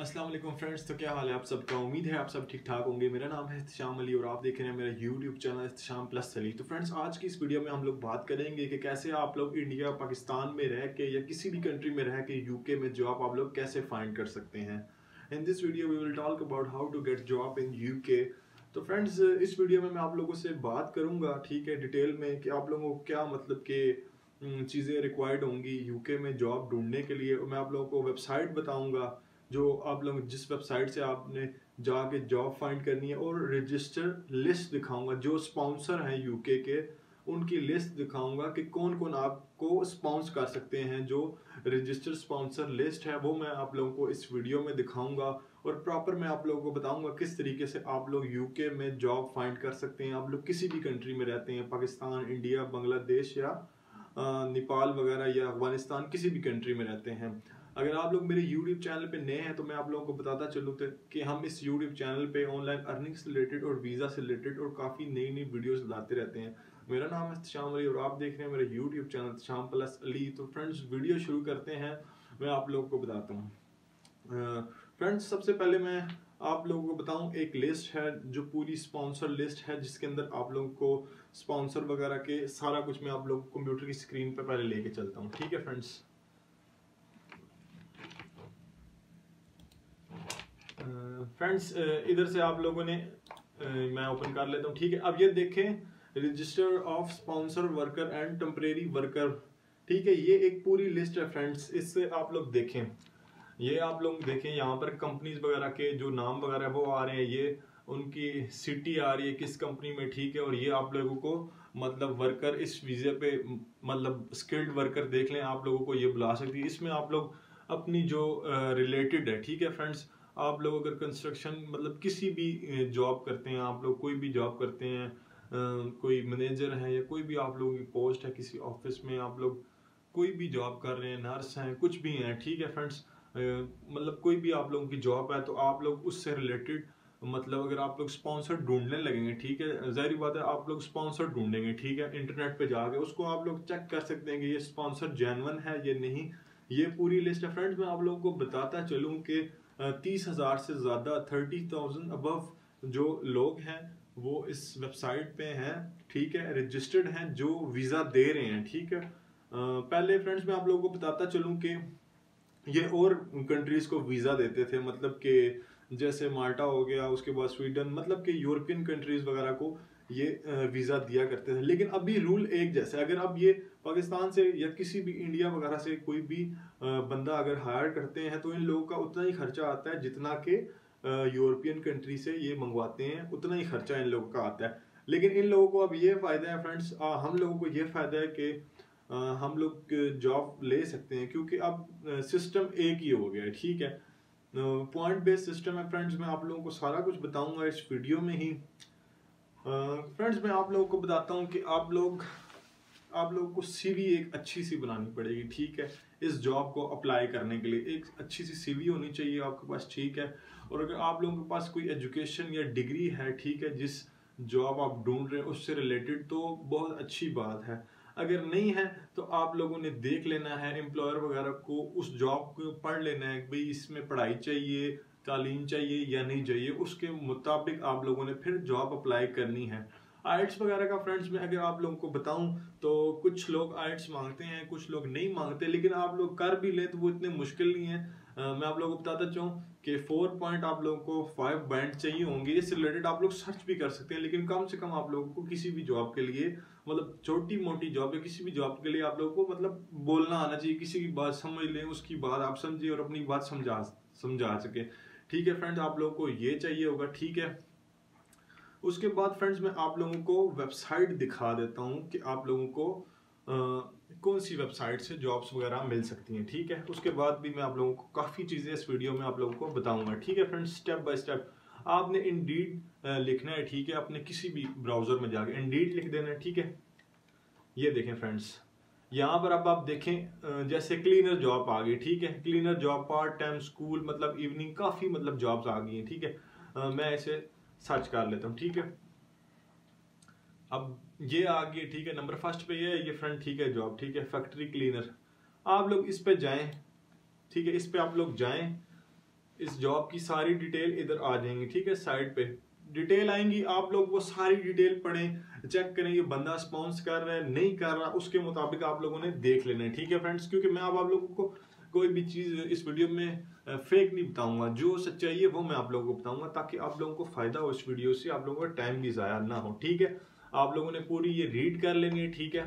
अस्सलाम वालेकुम फ्रेंड्स। तो क्या हाल है आप सबका? उम्मीद है आप सब ठीक ठाक होंगे। मेरा नाम है इत्तिशाम अली और आप देख रहे हैं मेरा YouTube channel Ittisham plus Ali. तो फ्रेंड्स, आज की इस वीडियो में हम लोग बात करेंगे कि कैसे आप लोग इंडिया, पाकिस्तान में रह के या किसी भी कंट्री में रह के यूके में जॉब आप लोग कैसे फाइंड कर सकते हैं। In this video we will talk about how to get job in UK. तो फ्रेंड्स, इस वीडियो में मैं आप लोगों से बात करूंगा, ठीक है, डिटेल में कि आप लोगों को क्या मतलब कि चीज़ें रिक्वायर्ड होंगी यूके में जॉब ढूंढने के लिए। मैं आप लोगों को वेबसाइट बताऊंगा जो आप लोग जिस वेबसाइट से आपने जाके जॉब फाइंड करनी है, और रजिस्टर लिस्ट दिखाऊंगा जो स्पॉन्सर हैं यूके के, उनकी लिस्ट दिखाऊंगा कि कौन कौन आपको स्पॉन्स कर सकते हैं। जो रजिस्टर स्पॉन्सर लिस्ट है वो मैं आप लोगों को इस वीडियो में दिखाऊंगा, और प्रॉपर मैं आप लोगों को बताऊंगा किस तरीके से आप लोग यूके में जॉब फाइंड कर सकते हैं। आप लोग किसी भी कंट्री में रहते हैं, पाकिस्तान, इंडिया, बांग्लादेश या नेपाल वगैरह या अफगानिस्तान, किसी भी कंट्री में रहते हैं। अगर आप लोग मेरे YouTube चैनल पे नए हैं तो मैं आप लोगों को बताता चलूँ कि हम इस YouTube चैनल पे ऑनलाइन अर्निंग से रिलेटेड और वीज़ा से रिलेटेड और काफ़ी नई नई वीडियोस लाते रहते हैं। मेरा नाम है इत्तिशाम अली और आप देख रहे हैं मेरा YouTube channel Ittisham plus Ali. तो फ्रेंड्स, वीडियो शुरू करते हैं। मैं आप लोगों को बताता हूँ। फ्रेंड्स, सबसे पहले मैं आप लोगों को बताऊं, एक लिस्ट है जो पूरी स्पॉन्सर लिस्ट है, जिसके अंदर आप लोगों को स्पॉन्सर वगैरह के सारा कुछ मैं आप लोगों को कंप्यूटर की स्क्रीन पर पहले लेके चलता हूं। ठीक है फ्रेंड्स, इधर से आप लोगों ने मैं ओपन कर लेता हूँ। ठीक है, अब ये देखें, register of sponsor worker and temporary worker. ठीक है, ये एक पूरी लिस्ट है फ्रेंड्स। इससे आप लोग देखें, ये आप लोग देखें, यहाँ पर कंपनीज वगैरह के जो नाम वगैरह वो आ रहे हैं, ये उनकी सिटी आ रही है किस कंपनी में। ठीक है, और ये आप लोगों को मतलब वर्कर इस वीज़े पे मतलब स्किल्ड वर्कर देख लें, आप लोगों को ये बुला सकती है। इसमें आप लोग अपनी जो रिलेटेड है, ठीक है फ्रेंड्स, आप लोग अगर कंस्ट्रक्शन मतलब किसी भी जॉब करते हैं, आप लोग कोई भी जॉब करते हैं, कोई मैनेजर है या कोई भी आप लोगों की पोस्ट है किसी ऑफिस में, आप लोग कोई भी जॉब कर रहे हैं, नर्स हैं, कुछ भी हैं, ठीक है फ्रेंड्स, मतलब कोई भी आप लोगों की जॉब है तो आप लोग उससे रिलेटेड मतलब अगर आप लोग स्पॉन्सर ढूंढने लगेंगे, ठीक है, जाहिर बात है आप लोग स्पॉन्सर ढूंढेंगे। ठीक है, इंटरनेट पे जाके उसको आप लोग चेक कर सकते हैं कि ये स्पॉन्सर जेन्युइन है या नहीं। ये पूरी लिस्ट है फ्रेंड्स। मैं आप लोगों को बताता चलूँ कि 30,000 से ज़्यादा 30,000 अबव जो लोग हैं वो इस वेबसाइट पे हैं, ठीक है, रजिस्टर्ड हैं, जो वीज़ा दे रहे हैं। ठीक है, पहले फ्रेंड्स मैं आप लोगों को बताता चलूँ कि ये और कंट्रीज को वीज़ा देते थे, मतलब कि जैसे माल्टा हो गया, उसके बाद स्वीडन, मतलब कि यूरोपियन कंट्रीज वगैरह को ये वीज़ा दिया करते थे। लेकिन अभी रूल एक जैसे, अगर अब ये पाकिस्तान से या किसी भी इंडिया वगैरह से कोई भी बंदा अगर हायर करते हैं तो इन लोगों का उतना ही खर्चा आता है जितना कि यूरोपियन कंट्री से ये मंगवाते हैं, उतना ही खर्चा इन लोगों का आता है। लेकिन इन लोगों को अब ये फ़ायदा है फ्रेंड्स, हम लोगों को ये फ़ायदा है कि हम लोग जॉब ले सकते हैं, क्योंकि अब सिस्टम एक ही हो गया है। ठीक है, पॉइंट बेस्ड सिस्टम है फ्रेंड्स। मैं आप लोगों को सारा कुछ बताऊंगा इस वीडियो में ही। फ्रेंड्स, मैं आप लोगों को बताता हूं कि आप लोगों को सीवी एक अच्छी सी बनानी पड़ेगी। ठीक है, इस जॉब को अप्लाई करने के लिए एक अच्छी सी सीवी होनी चाहिए आपके पास। ठीक है, और अगर आप लोगों के पास कोई एजुकेशन या डिग्री है, ठीक है, जिस जॉब आप ढूंढ रहे हैं उससे रिलेटेड, तो बहुत अच्छी बात है। अगर नहीं है तो आप लोगों ने देख लेना है, एम्प्लॉयर वगैरह को उस जॉब को पढ़ लेना है कि भाई इसमें पढ़ाई चाहिए, तालीम चाहिए या नहीं चाहिए, उसके मुताबिक आप लोगों ने फिर जॉब अप्लाई करनी है। आइट्स वगैरह का फ्रेंड्स मैं अगर आप लोगों को बताऊं तो कुछ लोग आइट्स मांगते हैं, कुछ लोग नहीं मांगते, लेकिन आप लोग कर भी लें तो वो इतने मुश्किल नहीं है। मैं आप लोगों को बताता चाहूँ कि 4 पॉइंट आप लोगों को 5 बैंड चाहिए होंगे। इससे रिलेटेड आप लोग सर्च भी कर सकते हैं, लेकिन कम से कम आप लोगों को किसी भी जॉब के लिए, मतलब छोटी मोटी जॉब या किसी भी जॉब के लिए आप लोगों को मतलब बोलना आना चाहिए, किसी की बात समझ लें, उसकी बात आप समझिए और अपनी बात समझा सके। ठीक है फ्रेंड्स, आप लोगों को ये चाहिए होगा। ठीक है, उसके बाद फ्रेंड्स मैं आप लोगों को वेबसाइट दिखा देता हूँ कि आप लोगों को कौन सी वेबसाइट से जॉब्स वगैरह मिल सकती हैं। ठीक है, उसके बाद भी मैं आप लोगों को काफ़ी चीज़ें इस वीडियो में आप लोगों को बताऊंगा। ठीक है फ्रेंड्स, स्टेप बाय स्टेप आपने इंडीड लिखना है। ठीक है, अपने किसी भी ब्राउजर में जाके इंडीड लिख देना है। ठीक है, ये देखें फ्रेंड्स, यहाँ पर अब आप देखें जैसे क्लीनर जॉब आ गई। ठीक है, cleaner job, part time, school, मतलब इवनिंग, काफ़ी मतलब जॉब्स आ गई हैं। ठीक है, मैं इसे सर्च कर लेता हूँ। ठीक है, अब ये आ गई। ठीक है, नंबर फर्स्ट पे ये फ्रेंड, ठीक है, जॉब, ठीक है, फैक्ट्री क्लीनर। आप लोग इस पे जाएं। ठीक है, इस पे आप लोग जाएं, इस जॉब की सारी डिटेल इधर आ जाएंगी, ठीक है। साइड पे डिटेल आएंगी, आप लोग वो सारी डिटेल पढ़ें, चेक करें ये बंदा स्पॉन्स कर रहा है नहीं कर रहा, उसके मुताबिक आप लोगों ने देख लेना है, ठीक है फ्रेंड्स। क्योंकि मैं अब आप लोगों को कोई भी चीज़ इस वीडियो में फेक नहीं बताऊंगा, जो सच्चाई है वो मैं आप लोगों को बताऊंगा, ताकि आप लोगों को फायदा हो इस वीडियो से, आप लोगों का टाइम भी ज़ाया ना हो, ठीक है। आप लोगों ने पूरी ये रीड कर लेनी है, ठीक है।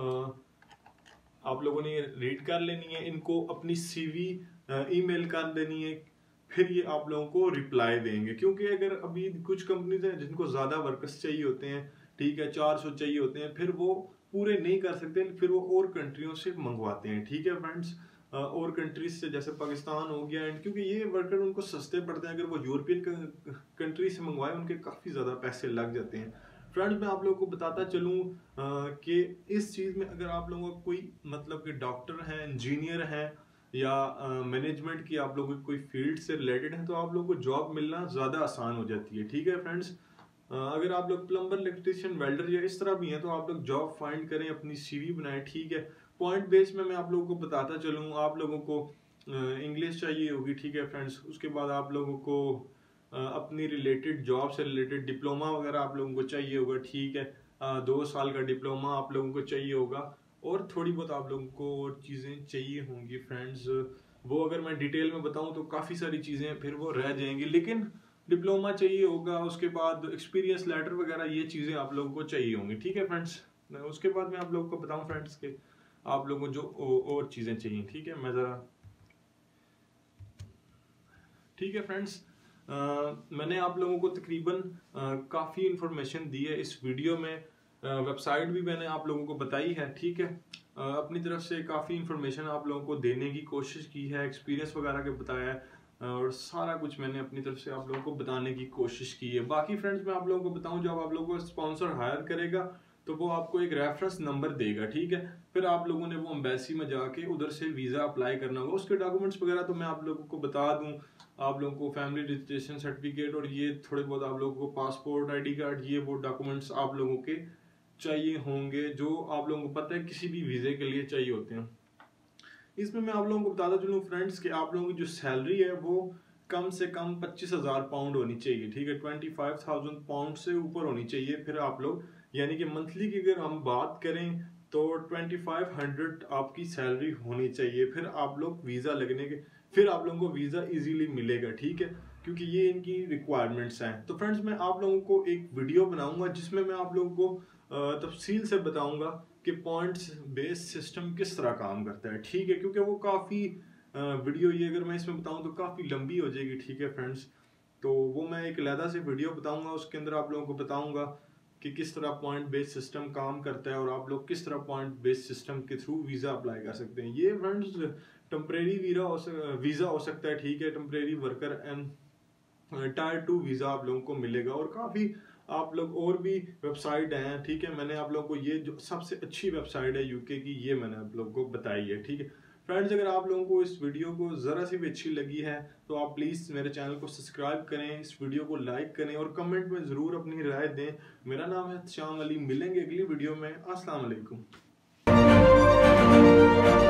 आप लोगों ने ये रीड कर लेनी है, इनको अपनी CV ईमेल कर देनी है, फिर ये आप लोगों को रिप्लाई देंगे। क्योंकि अगर अभी कुछ कंपनीज हैं जिनको ज़्यादा वर्कर्स चाहिए होते हैं, ठीक है, 400 चाहिए होते हैं, फिर वो पूरे नहीं कर सकते, फिर वो और कंट्रियों से मंगवाते हैं, ठीक है फ्रेंड्स। और कंट्रीज से जैसे पाकिस्तान हो गया, एंड क्योंकि ये वर्कर उनको सस्ते पड़ते हैं, अगर वो यूरोपियन कंट्री से मंगवाए उनके काफ़ी ज़्यादा पैसे लग जाते हैं। फ्रेंड्स मैं आप लोगों को बताता चलूँ कि इस चीज़ में अगर आप लोगों का कोई मतलब कि डॉक्टर है, इंजीनियर है, या मैनेजमेंट की आप लोगों की कोई फील्ड से रिलेटेड है, तो आप लोगों को जॉब मिलना ज़्यादा आसान हो जाती है, ठीक है फ्रेंड्स। अगर आप लोग प्लम्बर, इलेक्ट्रीशियन, वेल्डर या इस तरह भी हैं, तो आप लोग जॉब फाइंड करें, अपनी CV बनाएं, ठीक है। पॉइंट बेस में मैं आप लोगों को बताता चलूँ, आप लोगों को इंग्लिश चाहिए होगी, ठीक है फ्रेंड्स। उसके बाद आप लोगों को अपनी रिलेटेड जॉब से रिलेटेड डिप्लोमा वगैरह आप लोगों को चाहिए होगा, ठीक है। 2 साल का डिप्लोमा आप लोगों को चाहिए होगा, और थोड़ी बहुत आप लोगों को और चीज़ें चाहिए होंगी फ्रेंड्स। वो अगर मैं डिटेल में बताऊं तो काफ़ी सारी चीज़ें फिर वो रह जाएंगी, लेकिन डिप्लोमा चाहिए होगा, उसके बाद एक्सपीरियंस लेटर वगैरह ये चीज़ें आप लोगों को चाहिए होंगी, ठीक है फ्रेंड्स। उसके बाद मैं आप लोगों को बताऊं फ्रेंड्स के आप लोगों को जो और चीज़ें चाहिए, ठीक है। मैं ज़रा, ठीक है फ्रेंड्स, मैंने आप लोगों को तकरीबन काफ़ी इंफॉर्मेशन दी है इस वीडियो में। वेबसाइट भी मैंने आप लोगों को बताई है, ठीक है। अपनी तरफ से काफ़ी इंफॉर्मेशन आप लोगों को देने की कोशिश की है, एक्सपीरियंस वगैरह के बताया है, और सारा कुछ मैंने अपनी तरफ से आप लोगों को बताने की कोशिश की है। बाकी फ्रेंड्स मैं आप लोगों को बताऊं, जब आप लोगों को स्पॉन्सर हायर करेगा तो वो आपको एक रेफरेंस नंबर देगा, ठीक है। फिर आप लोगों ने वो एम्बेसी में जाके उधर से वीज़ा अप्लाई करना होगा। उसके डॉक्यूमेंट्स वगैरह तो मैं आप लोगों को बता दूं, आप लोगों को फैमिली रजिस्ट्रेशन सर्टिफिकेट और ये थोड़े बहुत आप लोगों को पासपोर्ट, ID कार्ड, ये वो डॉक्यूमेंट्स आप लोगों के चाहिए होंगे, जो आप लोगों को पता है किसी भी वीज़े के लिए चाहिए होते हैं। इसमें मैं आप लोगों को बताता चलूँ फ्रेंड्स कि आप लोगों की जो सैलरी है वो कम से कम 25,000 पाउंड होनी चाहिए, ठीक है। 25,000 पाउंड से ऊपर होनी चाहिए। फिर आप लोग, यानी कि मंथली की अगर हम बात करें तो 2500 आपकी सैलरी होनी चाहिए। फिर आप लोग वीज़ा लगने के, फिर आप लोगों को वीज़ा इजीली मिलेगा, ठीक है, क्योंकि ये इनकी रिक्वायरमेंट्स हैं। तो फ्रेंड्स मैं आप लोगों को एक वीडियो बनाऊंगा जिसमें मैं आप लोगों को तफसील से बताऊंगा कि पॉइंट्स बेस्ड सिस्टम किस तरह काम करता है, ठीक है। क्योंकि वो काफ़ी वीडियो, ये अगर मैं इसमें बताऊं तो काफ़ी लंबी हो जाएगी, ठीक है फ्रेंड्स। तो वो मैं एक अलहदा से वीडियो बताऊंगा, उसके अंदर आप लोगों को बताऊंगा कि किस तरह पॉइंट बेस्ड सिस्टम काम करता है, और आप लोग किस तरह पॉइंट बेस्ड सिस्टम के थ्रू वीज़ा अप्लाई कर सकते हैं। ये फ्रेंड्स टेम्परेरी वीज़ा हो सकता है, ठीक है, temporary worker and Tier 2 visa आप लोगों को मिलेगा। और काफ़ी आप लोग और भी वेबसाइट हैं, ठीक है। मैंने आप लोगों को ये जो सबसे अच्छी वेबसाइट है UK की, ये मैंने आप लोगों को बताई है, ठीक है फ्रेंड्स। अगर आप लोगों को इस वीडियो को ज़रा सी भी अच्छी लगी है तो आप प्लीज़ मेरे चैनल को सब्सक्राइब करें, इस वीडियो को लाइक करें, और कमेंट में ज़रूर अपनी राय दें। मेरा नाम है शाम अली, मिलेंगे अगली वीडियो में। अस्सलाम वालेकुम।